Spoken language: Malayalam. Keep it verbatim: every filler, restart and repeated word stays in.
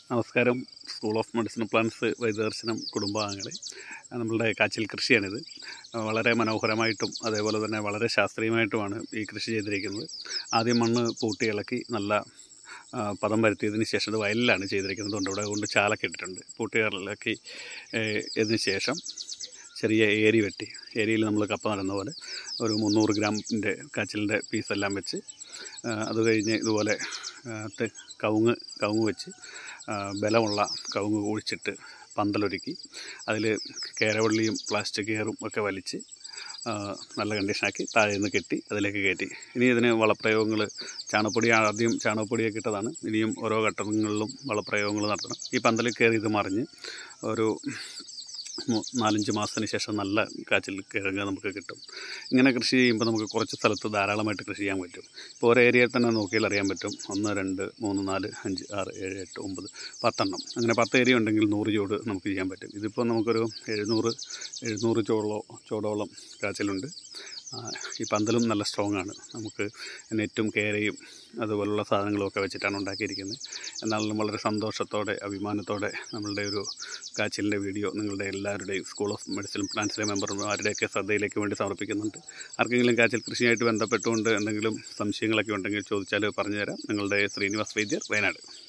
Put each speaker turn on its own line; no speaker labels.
നമസ്കാരം. സ്കൂൾ ഓഫ് മെഡിസിൻ പ്ലാന്റ്സ് വൈദ്യദർശനം കുടുംബാംഗങ്ങളെ, നമ്മളുടെ കാച്ചിൽ കൃഷിയാണിത്. വളരെ മനോഹരമായിട്ടും അതേപോലെ തന്നെ വളരെ ശാസ്ത്രീയമായിട്ടുമാണ് ഈ കൃഷി ചെയ്തിരിക്കുന്നത്. ആദ്യം മണ്ണ് പൂട്ടി ഇളക്കി നല്ല പദം വരുത്തിയതിന് ശേഷം, ഇത് വയലിലാണ് ചെയ്തിരിക്കുന്നത്, കൊണ്ട് ഇവിടെ കൊണ്ട് ചാലൊക്കെ ഇട്ടിട്ടുണ്ട്. പൂട്ടി ഇളക്കി ഇതിന് ശേഷം ചെറിയ ഏരി വെട്ടി, ഏരിയയിൽ നമ്മൾ കപ്പ നടുന്ന പോലെ ഒരു മുന്നൂറ് ഗ്രാമിൻ്റെ കാച്ചിലിൻ്റെ പീസെല്ലാം വെച്ച്, അത് കഴിഞ്ഞ് ഇതുപോലെ കവുങ്ങ് കവുങ്ങ് വെച്ച് ബലമുള്ള കവുങ്ങ് കുഴിച്ചിട്ട് പന്തലൊരുക്കി അതിൽ കേരവള്ളിയും പ്ലാസ്റ്റിക് കെയറും ഒക്കെ വലിച്ച് നല്ല കണ്ടീഷനാക്കി താഴെ നിന്ന് കെട്ടി അതിലേക്ക് കയറ്റി. ഇനി ഇതിന് വളപ്രയോഗങ്ങൾ, ചാണകപ്പൊടി ആദ്യം ചാണകപ്പൊടിയൊക്കെ ഇട്ടതാണ്. ഇനിയും ഓരോ ഘട്ടങ്ങളിലും വളപ്രയോഗങ്ങൾ നടത്തണം. ഈ പന്തലിൽ കയറി ഇത് മറിഞ്ഞ് ഒരു നാലഞ്ച് മാസത്തിന് ശേഷം നല്ല കാച്ചിൽ കിഴങ്ങ് നമുക്ക് കിട്ടും. ഇങ്ങനെ കൃഷി ചെയ്യുമ്പോൾ നമുക്ക് കുറച്ച് സ്ഥലത്ത് ധാരാളമായിട്ട് കൃഷി ചെയ്യാൻ പറ്റും. ഇപ്പോൾ ഒരു ഏരിയയിൽ തന്നെ നോക്കിയാൽ അറിയാൻ പറ്റും. ഒന്ന് രണ്ട് മൂന്ന് നാല് അഞ്ച് ആറ് ഏഴ് എട്ട് ഒമ്പത് പത്തെണ്ണം, അങ്ങനെ പത്ത് ഏരിയ ഉണ്ടെങ്കിൽ നൂറ് ചൂട് നമുക്ക് ചെയ്യാൻ പറ്റും. ഇതിപ്പോൾ നമുക്കൊരു എഴുന്നൂറ് എഴുന്നൂറ് ചോളോ ചോടോളം കാച്ചിലുണ്ട്. ഈ പന്തലും നല്ല സ്ട്രോങ് ആണ്. നമുക്ക് നെറ്റും കേരയും അതുപോലുള്ള സാധനങ്ങളൊക്കെ വെച്ചിട്ടാണ് ഉണ്ടാക്കിയിരിക്കുന്നത്. എന്നാലും വളരെ സന്തോഷത്തോടെ അഭിമാനത്തോടെ നമ്മളുടെ ഒരു കാച്ചിലിൻ്റെ വീഡിയോ നിങ്ങളുടെ എല്ലാവരുടെയും സ്കൂൾ ഓഫ് മെഡിസിൻ പ്ലാന്റ്സിലെ മെമ്പർമാരുടെയൊക്കെ ശ്രദ്ധയിലേക്ക് വേണ്ടി സമർപ്പിക്കുന്നുണ്ട്. ആർക്കെങ്കിലും കാച്ചിൽ കൃഷിയായിട്ട് ബന്ധപ്പെട്ടുകൊണ്ട് എന്തെങ്കിലും സംശയങ്ങളൊക്കെ ഉണ്ടെങ്കിൽ ചോദിച്ചാൽ പറഞ്ഞുതരാം. നിങ്ങളുടെ ശ്രീനിവാസ് വൈദ്യർ, വയനാട്.